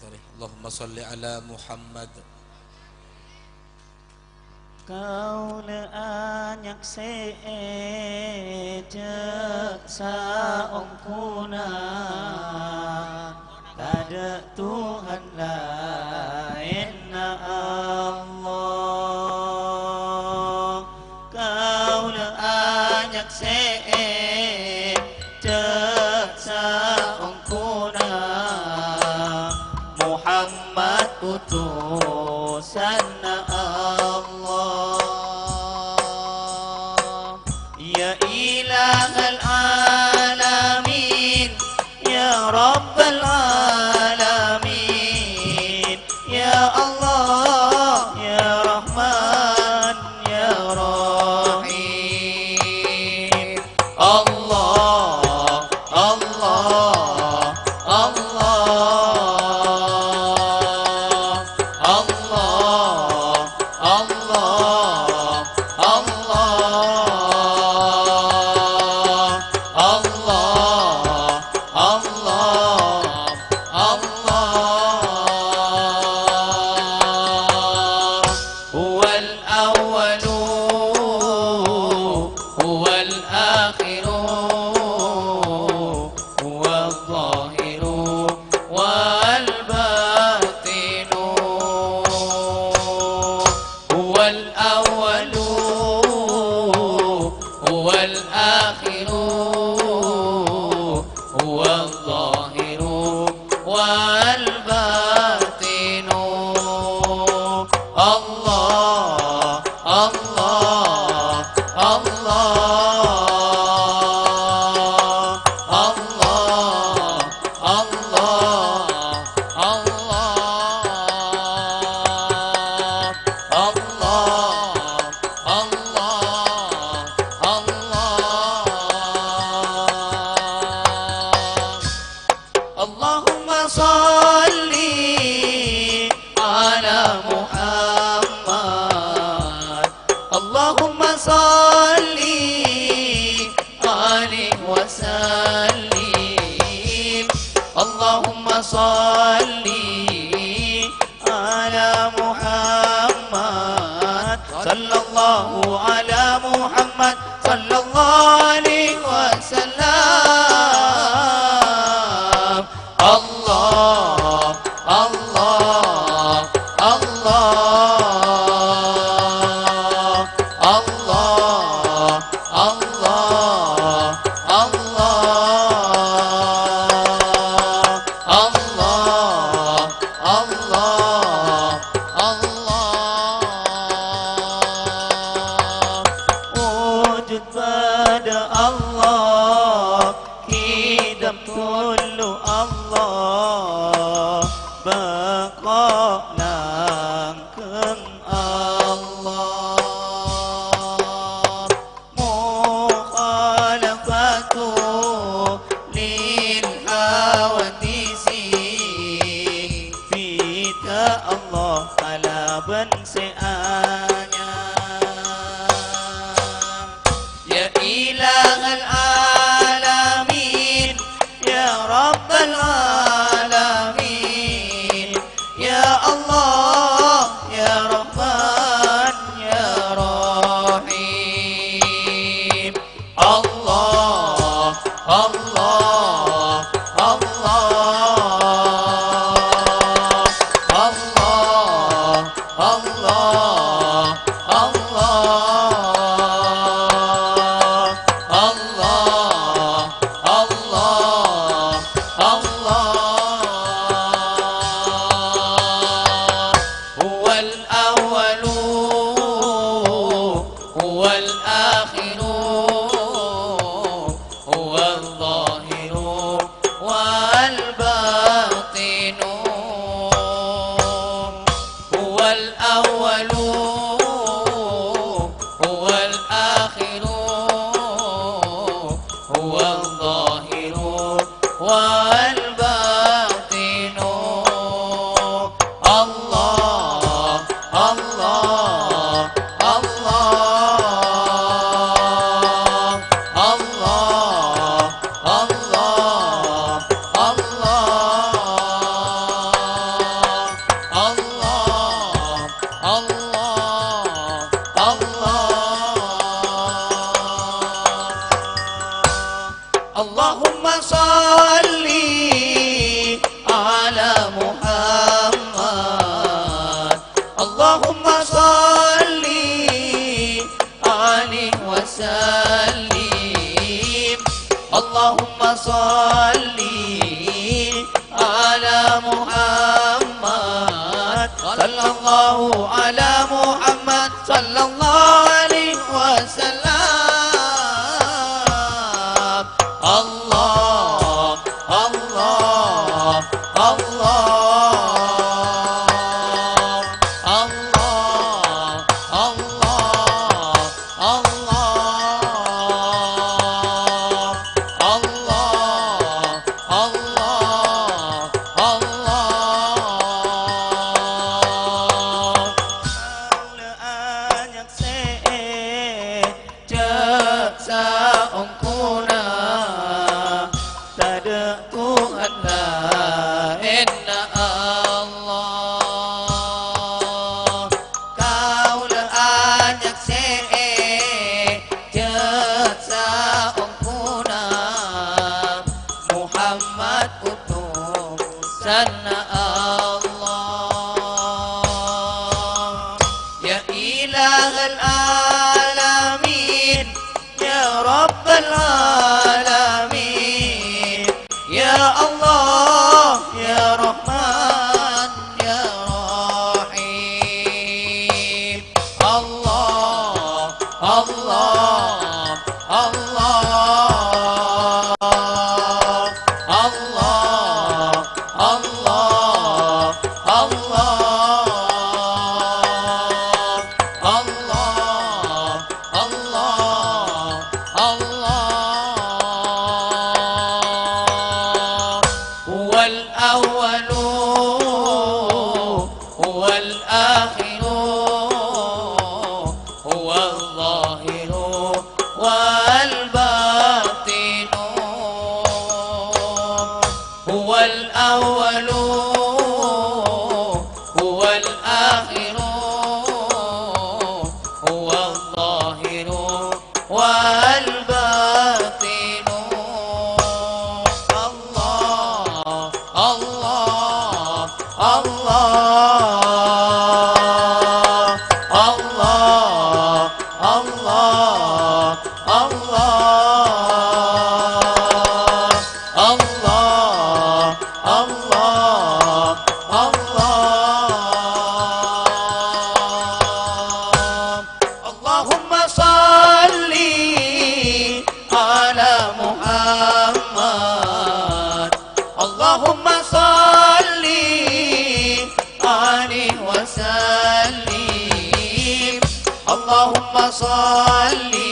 Allahumma salli ala Muhammad. Kau leanyak seejak saong kuna, ada Tuhan lain na Allah. Kau leanyak seejak saong kuna, Muhammad utusan na Allah. Ya ilahal alamin, ya rabbal alamin, ya Allah, ya Rahman, ya Rahim. Allah, Allah, Allah, Allah, Allah, Allah, Allah, Allah. Huwal awwalu, huwal akhiru, huwal zahiru, wal batinu. Huwal awwalu, huwal akhiru, huwal zahiru, wal batinu. Allah, Allah, Allah, Allah, Allah, Allah, Allah, Allah. Allahumma salli ala Muhammad. Allahumma salli alaihi wa sallim. Allahumma salli ala Muhammad. Sallallahu ala Muhammad, sallallahu alaihi wasallam. Allah, Allah, Allah, Allah, Allah, Allah, Allah, Allah. Wujud pada Allah, hidup kullu Allah, baqa langkeng Allah. Mukhalafatu lil hawadisi, fita Allah ala benseanya. Ya ilahal alamin, ya rabbal alamin, ya Allah, ya Rahman, ya Rahim. Allah, Allah, Allah, Allah, Allah, sallallahu ala Muhammad sallallahu alaihi wasallam. Allah, Allah, Allah. Sana Allah ya ilahal alamin ya rabbal alamin ya Allah ya Rahman ya Rahim. Allah, Allah, Allah. Allahumma salli